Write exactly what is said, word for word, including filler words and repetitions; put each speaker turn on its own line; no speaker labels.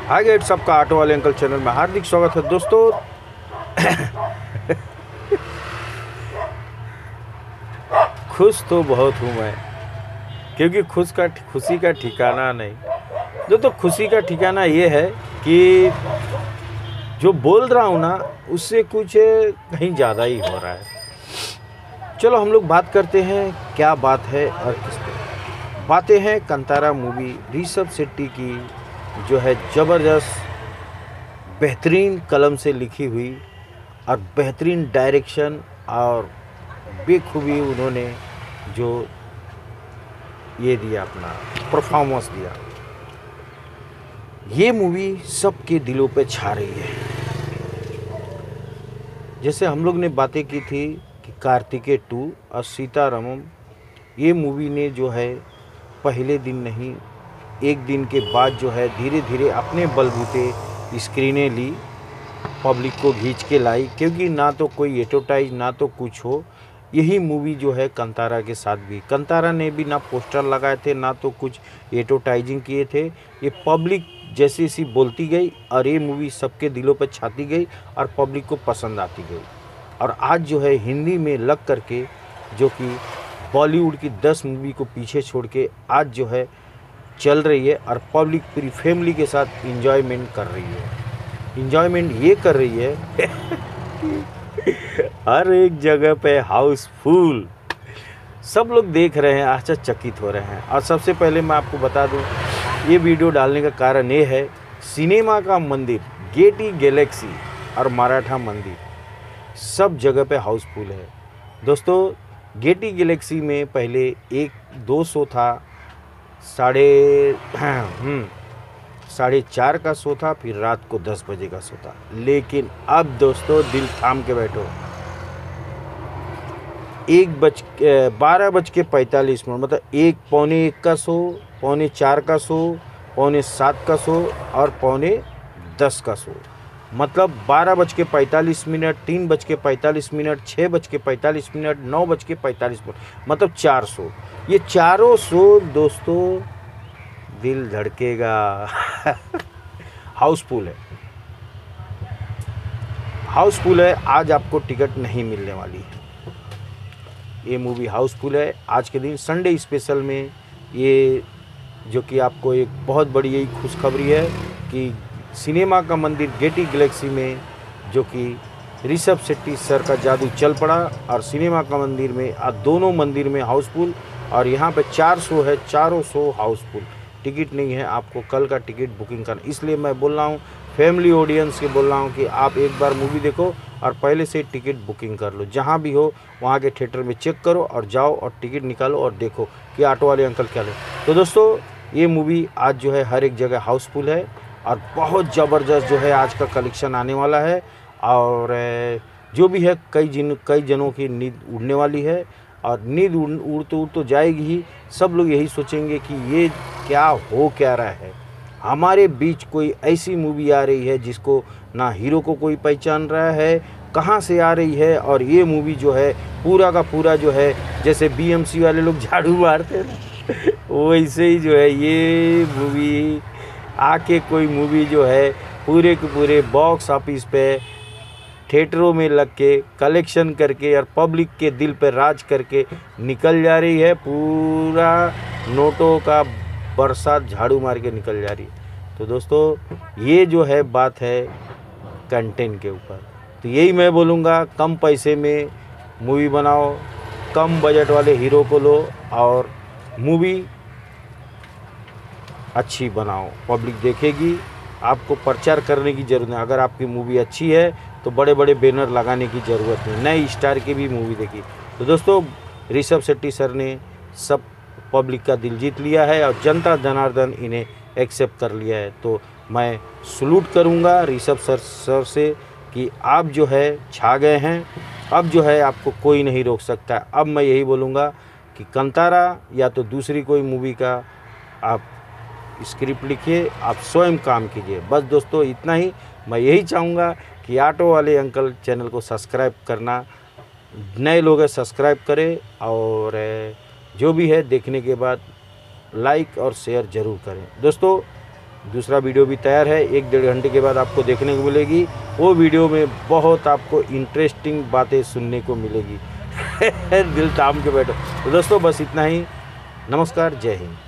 हाय गेट सबका ऑटो वाले अंकल चैनल में हार्दिक स्वागत है दोस्तों। खुश तो बहुत हूँ मैं, क्योंकि खुश का खुशी का ठिकाना नहीं। दोस्तों खुशी का ठिकाना ये है कि जो बोल रहा हूँ ना उससे कुछ कहीं ज़्यादा ही हो रहा है। चलो हम लोग बात करते हैं क्या बात है और किस पे बातें हैं। कंतारा मूवी ऋषभ शेट्टी की जो है ज़बरदस्त बेहतरीन कलम से लिखी हुई और बेहतरीन डायरेक्शन और बेखूबी उन्होंने जो ये दिया अपना परफॉर्मेंस दिया, ये मूवी सबके दिलों पे छा रही है। जैसे हम लोग ने बातें की थी कि कार्तिकेय टू और सीतारामम, ये मूवी ने जो है पहले दिन नहीं एक दिन के बाद जो है धीरे धीरे अपने बलबूते स्क्रीनें ली, पब्लिक को खींच के लाई। क्योंकि ना तो कोई एडवर्टाइज ना तो कुछ हो, यही मूवी जो है कंतारा के साथ भी, कंतारा ने भी ना पोस्टर लगाए थे ना तो कुछ एडवर्टाइजिंग किए थे। ये पब्लिक जैसी सी बोलती गई और ये मूवी सबके दिलों पर छाती गई और पब्लिक को पसंद आती गई। और आज जो है हिंदी में लग करके, जो कि बॉलीवुड की दस मूवी को पीछे छोड़ के आज जो है चल रही है और पब्लिक पूरी फैमिली के साथ इंजॉयमेंट कर रही है। इंजॉयमेंट ये कर रही है हर एक जगह पे हाउसफुल, सब लोग देख रहे हैं, आश्चर्यचकित हो रहे हैं। और सबसे पहले मैं आपको बता दूं, ये वीडियो डालने का कारण ये है, सिनेमा का मंदिर गेटी गैलेक्सी और मराठा मंदिर सब जगह पे हाउसफुल है। दोस्तों गेटी गैलेक्सी में पहले एक दो शो था, साढ़े साढ़े चार का शो था, फिर रात को दस बजे का शो था। लेकिन अब दोस्तों दिल थाम के बैठो, एक बज बारह बज के पैंतालीस मिनट मतलब एक पौने एक का शो, पौने चार का शो, पौने सात का शो और पौने दस का शो, मतलब बारह बज के पैंतालीस मिनट, तीन बज के पैंतालीस मिनट, छः बज के पैंतालीस मिनट, नौ बज के पैंतालीस मिनट, मतलब चार शो। ये चारों शो दोस्तों दिल धड़केगा हाउसफुल है, हाउसफुल है। आज आपको टिकट नहीं मिलने वाली है, ये मूवी हाउसफुल है। आज के दिन संडे स्पेशल में ये जो कि आपको एक बहुत बड़ी यही खुशखबरी है कि सिनेमा का मंदिर गेटी गैलेक्सी में जो कि ऋषभ शेट्टी सर का जादू चल पड़ा और सिनेमा का मंदिर में आज दोनों मंदिर में हाउसफुल। और यहाँ पे चार शो है, चारों शो हाउसफुल। टिकट नहीं है, आपको कल का टिकट बुकिंग करना। इसलिए मैं बोल रहा हूँ फैमिली ऑडियंस के बोल रहा हूँ कि आप एक बार मूवी देखो और पहले से टिकट बुकिंग कर लो। जहाँ भी हो वहाँ के थिएटर में चेक करो और जाओ और टिकट निकालो और देखो कि ऑटो वाले अंकल क्या ले। तो दोस्तों ये मूवी आज जो है हर एक जगह हाउसफुल है और बहुत ज़बरदस्त जो है आज का कलेक्शन आने वाला है। और जो भी है कई जिन कई जनों की नींद उड़ने वाली है और नींद उड़ उड़ तो उड़ तो जाएगी ही। सब लोग यही सोचेंगे कि ये क्या हो क्या रहा है, हमारे बीच कोई ऐसी मूवी आ रही है जिसको ना हीरो को कोई पहचान रहा है, कहाँ से आ रही है। और ये मूवी जो है पूरा का पूरा जो है जैसे बीएमसी वाले लोग झाड़ू मारते हैं वैसे ही जो है ये मूवी आके कोई मूवी जो है पूरे के पूरे बॉक्स ऑफिस पे थिएटरों में लग के कलेक्शन करके और पब्लिक के दिल पर राज करके निकल जा रही है। पूरा नोटों का बरसात झाड़ू मार के निकल जा रही है। तो दोस्तों ये जो है बात है कंटेंट के ऊपर। तो यही मैं बोलूँगा, कम पैसे में मूवी बनाओ, कम बजट वाले हीरो को लो और मूवी अच्छी बनाओ, पब्लिक देखेगी। आपको प्रचार करने की ज़रूरत नहीं, अगर आपकी मूवी अच्छी है तो बड़े बड़े बैनर लगाने की ज़रूरत नहीं, नए स्टार की भी मूवी देखी। तो दोस्तों ऋषभ शेट्टी सर ने सब पब्लिक का दिल जीत लिया है और जनता जनार्दन इन्हें एक्सेप्ट कर लिया है। तो मैं सलूट करूंगा ऋषभ सर सर से कि आप जो है छा गए हैं, अब जो है आपको कोई नहीं रोक सकता। अब मैं यही बोलूँगा कि कंतारा या तो दूसरी कोई मूवी का आप स्क्रिप्ट लिखिए, आप स्वयं काम कीजिए। बस दोस्तों इतना ही मैं यही चाहूँगा कि ऑटो वाले अंकल चैनल को सब्सक्राइब करना, नए लोग हैं सब्सक्राइब करें और जो भी है देखने के बाद लाइक और शेयर ज़रूर करें। दोस्तों दूसरा वीडियो भी तैयार है, एक डेढ़ घंटे के बाद आपको देखने को मिलेगी। वो वीडियो में बहुत आपको इंटरेस्टिंग बातें सुनने को मिलेगी। दिल थाम के बैठो। तो दोस्तों बस इतना ही। नमस्कार, जय हिंद।